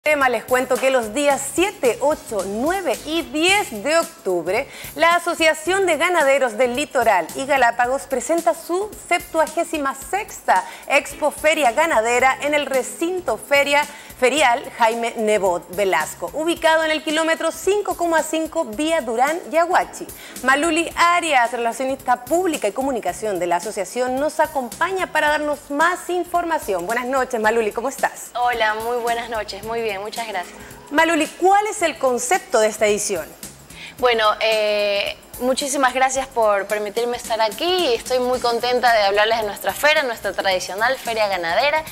Les cuento que los días 7, 8, 9 y 10 de octubre, la Asociación de Ganaderos del Litoral y Galápagos presenta su 76ª Expo Feria Ganadera en el recinto ferial Jaime Nebot Velasco, ubicado en el kilómetro 5,5 vía Durán-Yaguachi. Maluli Arias, relacionista pública y comunicación de la asociación, nos acompaña para darnos más información. Buenas noches, Maluli, ¿cómo estás? Hola, muy buenas noches, muy bien, muchas gracias. Maluli, ¿cuál es el concepto de esta edición? Bueno, muchísimas gracias por permitirme estar aquí. Estoy muy contenta de hablarles de nuestra feria, nuestra tradicional feria ganadera,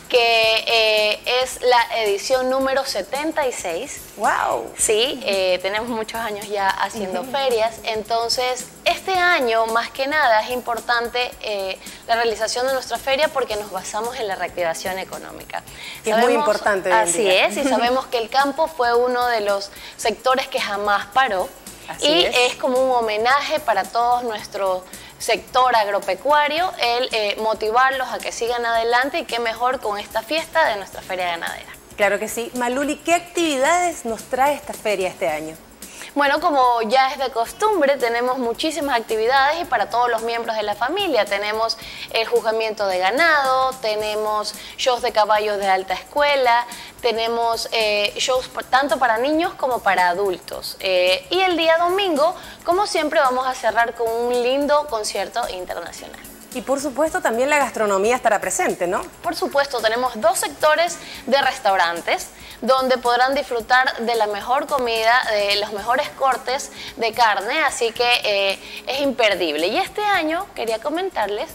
que es la edición número 76. ¡Wow! Sí, tenemos muchos años ya haciendo ferias, entonces este año más que nada es importante la realización de nuestra feria porque nos basamos en la reactivación económica. Es muy importante. Así es, y sabemos que el campo fue uno de los sectores que jamás paró. Así es como un homenaje para todo nuestro sector agropecuario, el motivarlos a que sigan adelante y qué mejor con esta fiesta de nuestra feria ganadera. Claro que sí. Maluli, ¿qué actividades nos trae esta feria este año? Bueno, como ya es de costumbre, tenemos muchísimas actividades y para todos los miembros de la familia. Tenemos el juzgamiento de ganado, tenemos shows de caballos de alta escuela, tenemos shows tanto para niños como para adultos. Y el día domingo, como siempre, vamos a cerrar con un lindo concierto internacional. Y por supuesto también la gastronomía estará presente, ¿no? Por supuesto, tenemos dos sectores de restaurantes donde podrán disfrutar de la mejor comida, de los mejores cortes de carne, así que es imperdible. Y este año quería comentarles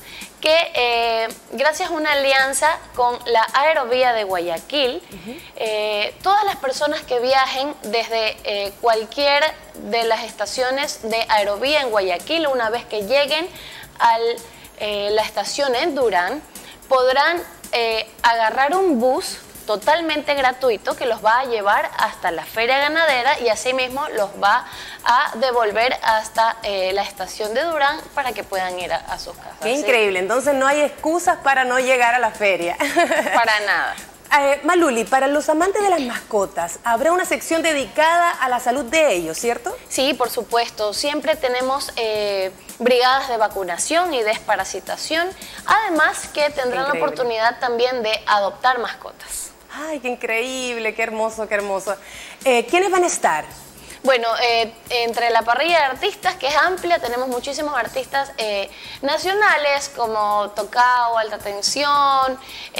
que gracias a una alianza con la Aerovía de Guayaquil, todas las personas que viajen desde cualquier de las estaciones de Aerovía en Guayaquil, una vez que lleguen a la estación en Durán, podrán agarrar un bus totalmente gratuito que los va a llevar hasta la feria ganadera y asimismo los va a devolver hasta la estación de Durán para que puedan ir a sus casas. Qué increíble, entonces no hay excusas para no llegar a la feria. Para nada. Maluli, para los amantes de las mascotas, habrá una sección dedicada a la salud de ellos, ¿cierto? Sí, por supuesto. Siempre tenemos brigadas de vacunación y desparasitación, además que tendrán la oportunidad también de adoptar mascotas. ¡Ay, qué increíble! ¡Qué hermoso, qué hermoso! ¿Quiénes van a estar? Bueno, entre la parrilla de artistas, que es amplia, tenemos muchísimos artistas nacionales como Tocao, Alta Tensión,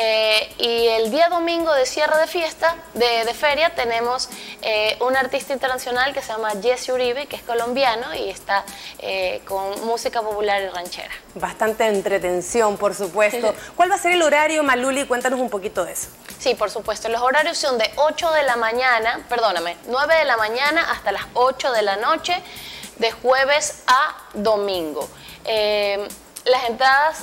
y el día domingo de cierre de fiesta, de feria, tenemos un artista internacional que se llama Jesse Uribe, que es colombiano y está con música popular y ranchera. Bastante entretención, por supuesto. ¿Cuál va a ser el horario, Maluli? Cuéntanos un poquito de eso. Sí, por supuesto. Los horarios son de 8 de la mañana, perdóname, 9 de la mañana hasta las 8 de la noche, de jueves a domingo. Las entradas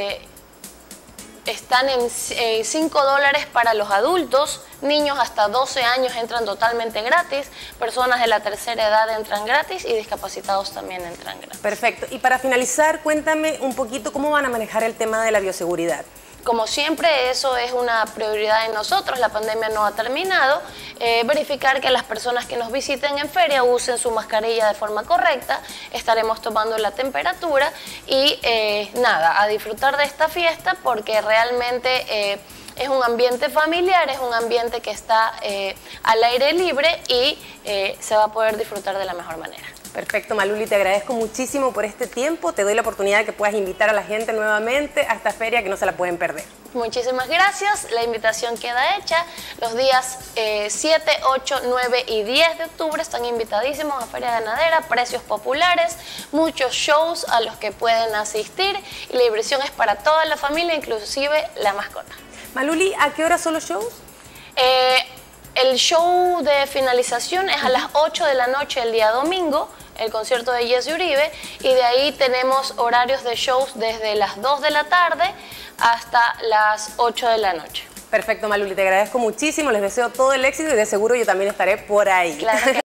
están en $5 para los adultos, niños hasta 12 años entran totalmente gratis, personas de la tercera edad entran gratis y discapacitados también entran gratis. Perfecto. Y para finalizar, cuéntame un poquito cómo van a manejar el tema de la bioseguridad. Como siempre, eso es una prioridad en nosotros, la pandemia no ha terminado, verificar que las personas que nos visiten en feria usen su mascarilla de forma correcta, estaremos tomando la temperatura y nada, a disfrutar de esta fiesta porque realmente es un ambiente familiar, es un ambiente que está al aire libre y se va a poder disfrutar de la mejor manera. Perfecto, Maluli, te agradezco muchísimo por este tiempo. Te doy la oportunidad de que puedas invitar a la gente nuevamente a esta feria que no se la pueden perder. Muchísimas gracias. La invitación queda hecha. Los días 7, 8, 9 y 10 de octubre están invitadísimos a Feria Ganadera, precios populares, muchos shows a los que pueden asistir y la diversión es para toda la familia, inclusive la mascota. Maluli, ¿a qué hora son los shows? El show de finalización es a las 8 de la noche el día domingo, el concierto de Jesse Uribe, y de ahí tenemos horarios de shows desde las 2 de la tarde hasta las 8 de la noche. Perfecto, Maluli, te agradezco muchísimo, les deseo todo el éxito y de seguro yo también estaré por ahí. Claro que